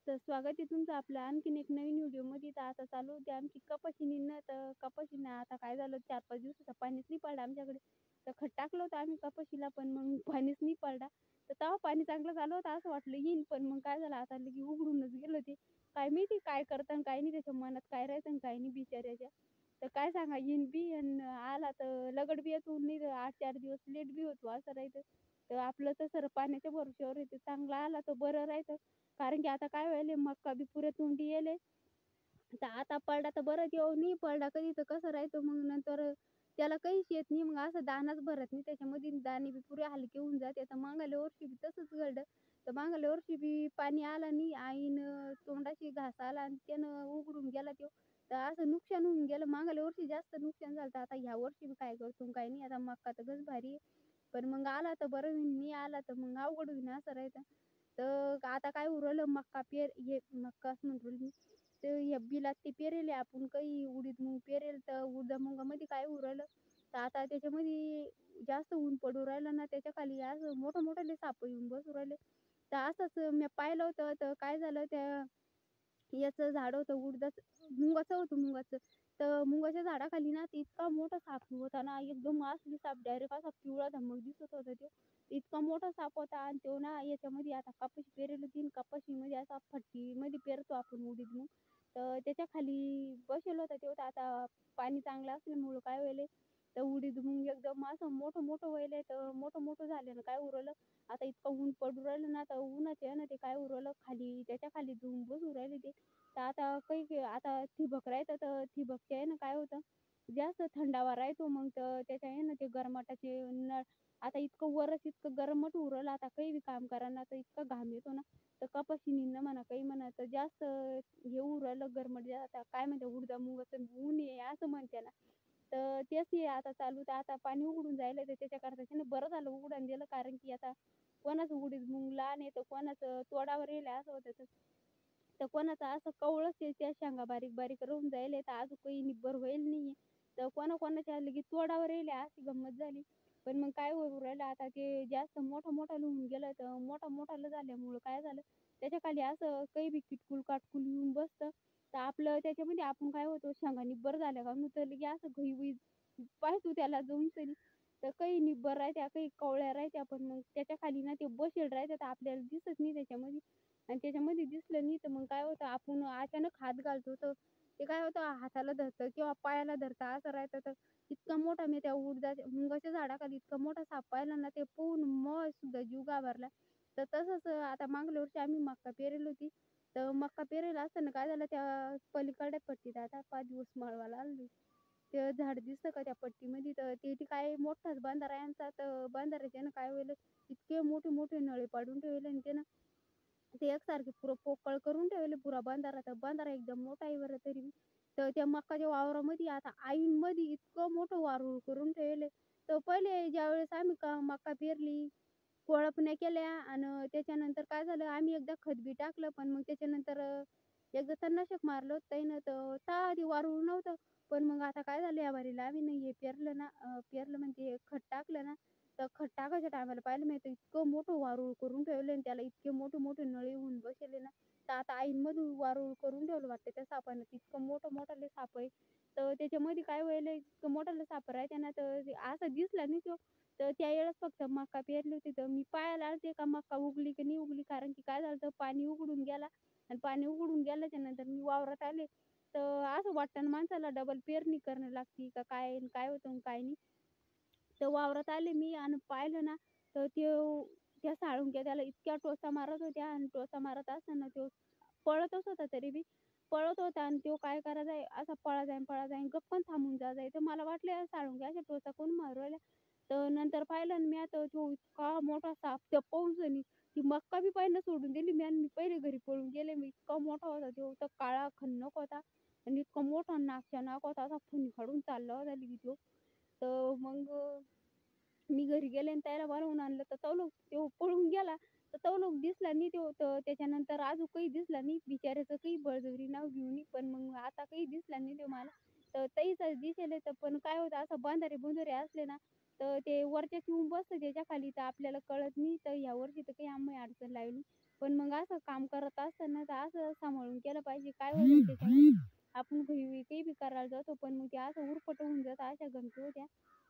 तर स्वागत आहे तुमचं आपलं आणखीन एक नवीन व्हिडिओमध्ये. तर आता चालू होती आमची कपाशी निंदणं. तर कपाशीनं आता काय झालं, 4-5 दिवसाचा पाणीच नाही पडलं आमच्याकडे. तर खत टाकलं होतं आम्ही कपाशीला, पण मग पाणीच नाही पडला. तर तेव्हा पाणी चांगलं झालं होतं असं वाटलं येईन, पण मग काय झालं आता लगे उघडूनच गेलं ते. काय माहिती काय करतं आणि काय नाही, त्याच्या मनात काय राहतं आणि काय नाही बिचाऱ्याच्या. तर काय सांगा, येईन बी आणि आला तर लगट बी येतो, नाही तर 8-4 दिवस लेट बी होतो असं राहतं. तर आपलं तसं पाण्याच्या भरोश्यावर आहे. चांगला आला तर बरं राहतं. कारण की आता काय व्हायलंय, मका बी पुऱ्या तोंडी यायलंय. तर आता पडला तर बरं, तेव्हा नाही पडला कधी तर कसं राहायचं मग नंतर त्याला काहीच येत नाही. मग असं दाणाच भरत नाही त्याच्यामध्ये, दाणे बी पुरे हलके होऊन जाते. तर मागल्या वर्षी बी तसंच घडलं. तर मागल्या वर्षी बी पाणी आलं नाही, आईनं तोंडाशी घास आला आणि त्यानं उघडून गेला तो. तर असं नुकसान होऊन गेलं. मागल्या वर्षी जास्त नुकसान झालं. तर आता ह्या वर्षी बी काय करतो आणि काय नाही. आता मका तर गच भारी आहे. पण मग आला तर बरं होईन, नाही आला तर मग अवघड होईन असं राहतं. तर आता काय उरलं मका हे मक्काच म्हणतो मी. ते हे बिलात ते पेरेल आपण काही उडीद मूग पेरेल, तर उडीद मुगामध्ये काय उरलं. तर आता त्याच्यामध्ये जास्त ऊन पडू राहिलं ना, त्याच्या खाली असं मोठं मोठाले साप येऊन बसू राहिले. तर असंच मी पाहिलं होतं. तर काय झालं, त्या याचं झाड होतं उडदाचं, मुगाचं होतं मुगाचं. तर मुगाच्या झाडाखाली ना ते इतका मोठा साप होता ना, एकदम असली साप डायरेक्ट असा पिवळा धम्मक दिसत होता तो. इतका मोठा साप होता आणि तो ना याच्यामध्ये आता कपाशी पेरेल होती आणि कपाशीमध्ये असा फट्टीमध्ये पेरतो आपण उडीद मूग. तर त्याच्या खाली बसेल होता तो. तर आता पाणी चांगलं असल्यामुळं काय व्हायलंय, तर उडीद मूग एकदम असं मोठं मोठं व्हायलंय. तर मोठं मोठं झाल्यानं काय उरलं, आता इतकं ऊन पडू राहिलं ना, तर उन्हाचं आहे ना ते काय उरलं खाली, त्याच्या खाली जाऊन बसू राहिले ते. तर आता काही आता ठिबक राहतं, तर ठिबकच्या आहे ना काय होतं, जास्त थंडावा राहतो. मग तर त्याच्या आहे ना ते गरमाटाचे नळ, आता इतकं वरच इतकं गरमट उरलं, आता काही बी काम करा ना तर इतका घाम येतो ना. तर कपाशी निंदणं म्हणा काही म्हणा, तर जास्त हे उरलं गरमट. आता काय म्हणते, उडदा मुगाचं ऊन आहे असं म्हणते ना. तर तेच आहे आता चालू. तर आता पाणी उघडून जायलंय, तर त्याच्याकरता त्याने बरं झालं उघडून दिलं. कारण की आता कोणाचं उडीद मूग लहान आहे, तर कोणाचं तोडावर येईल असं होतं. तर कोणाचं असं कवळंच आहे, त्या शेंगा बारीक बारीक राहून जायले, तर अजून काही निब्बर होईल नाहीये. तर कोणाकोणाच्या लगेच तोडावर येईल अशी गंमत झाली. पण मग काय होऊ राहिलं आता, ते जास्त मोठं मोठालं होऊन गेलं. तर मोठं मोठालं झाल्यामुळं काय झालं, त्याच्या खाली असं काही बी किटकूल काटकूल येऊन बसतं. तर आपलं त्याच्यामध्ये आपण काय होतो, शेंगा निब्बर झाल्या का तर लगे असं घुई पाहतो त्याला जाऊन तरी. तर काही निब्बर राहत्या, काही कवळ्या राहत्या, पण मग त्याच्या खाली ना ते बसेल राहत्या, तर आपल्याला दिसत नाही त्याच्यामध्ये. आणि त्याच्यामध्ये दिसलं नाही तर मग काय होतं, आपण अचानक हात घालतो तर ते काय होतं, हाताला धरतं किंवा पायाला धरतं असं राहतं. तर इतका मोठा मी त्या मुगाच्या झाडाखाली इतका मोठा साप पाहिला ना, ते पाहून मग सुद्धा जीव घाबरला. तर तसंच आता मागल्या वर्षी आम्ही मका पेरेल होती. तर मका पेरेल असताना काय झालं, त्या पलीकडच्या पट्टीत आता 5 दिवस मळवाला आली. ते झाड दिसतं का त्या पट्टीमध्ये, तर ते काय मोठाच बंधारा आहे आमचा. तर बंधाऱ्याच्यानं काय होईल, इतके मोठे मोठे नळे पाडून ठेवले आणि त्यानं ते एकसारखे पुरं पोकळ करून ठेवले पुरा बंधारा. तर बंधारा एकदम मोठा आहे बरं तरी बी. तर त्या मकाच्या वावरामध्ये आता आईंमध्ये इतकं मोठं वारूळ करून ठेवले. तर पहिले ज्यावेळेस आम्ही मका पेरली, कोळपण्या केल्या आणि त्याच्यानंतर काय झालं, आम्ही एकदा खत बी टाकलं. पण मग त्याच्यानंतर एकदा तणनाशक मारलं त्यानं, तर ते वारूळ नव्हतं. पण मग आता काय झालं, या बारीला आम्ही नाही हे पेरलं ना, पेरलं म्हणजे खत टाकलं ना, तर खत टाकायच्या टायमाला पाहिलं मी, तर इतकं मोठं वारूळ करून ठेवलं आणि त्याला इतके मोठे मोठे नळे होऊन बसले ना. तर आता आईंमध्ये वारूळ करून ठेवलं वाटतं त्या सापानं. इतकं मोठं मोठाले साप आहे. तर त्याच्यामध्ये काय व्हायलंय, इतकं मोठाले साप राहते ना, तर ते असं दिसला नाही तो. तर त्यावेळेस फक्त मका पेरली होती. तर मी पाहायला आलते का मका उगली की नाही उगली. कारण की काय झालं, पाणी उघडून गेला आणि पाणी उघडून गेल्याच्या नंतर मी वावरात आले. तर असं वाटतं ना माणसाला, डबल पेरणी करणं लागती का काय आणि काय होतं आणि काय नाही. तर वावरात आले मी आणि पाहिलं ना, तर त्या साळुंक्या त्याला इतक्या टोचा मारत होत्या आणि टोचा मारत असताना तो पळतच होता तरी बी. पळत होता आणि तो काय करायचा, असा पळा जाईन गप्पन थांबून जाय. तर मला वाटलं या साळुंक्या अशा टोचा कोण मारू राहिल्या. तर नंतर पाहिलं आणि मी आता तो इतका मोठा साप त्या पाऊसानी ती मक्का बी पहिलं सोडून दिली मी आणि मी पहिले घरी पळून गेले. मी इतका मोठा होता तो, तर काळा खन्नक होता आणि इतका मोठा नाकच्या नाक होता, असा फुनी काढून चालला होता लगी तो. तर मग मी घरी गेले आणि त्याला बनवून आणलं. तर तो लोक तो पळून गेला. तर तो लोक दिसला नाही तो. तर त्याच्यानंतर अजून काही दिसला नाही. बिचाऱ्याचं काही बळजबरी नाव घेऊन ये. पण मग आता काही दिसला नाही तो मला. तर ताईचाच दिसेल. तर पण काय होतं, असं बंधारे-बुंधारे असले ना, तर ते वरच्याच येऊन बसतं त्याच्या खाली. तर आपल्याला कळत नाही. तर ह्या वर्षी तर काही आम्ही अडचण लावली. पण मग असं काम करत असताना तर असं सांभाळून केलं पाहिजे. काय होतं त्याच्यामुळे आपण काही बी करायला जातो पण मग ते असं उरफाट होऊन जातं, अशा गमती होत्या.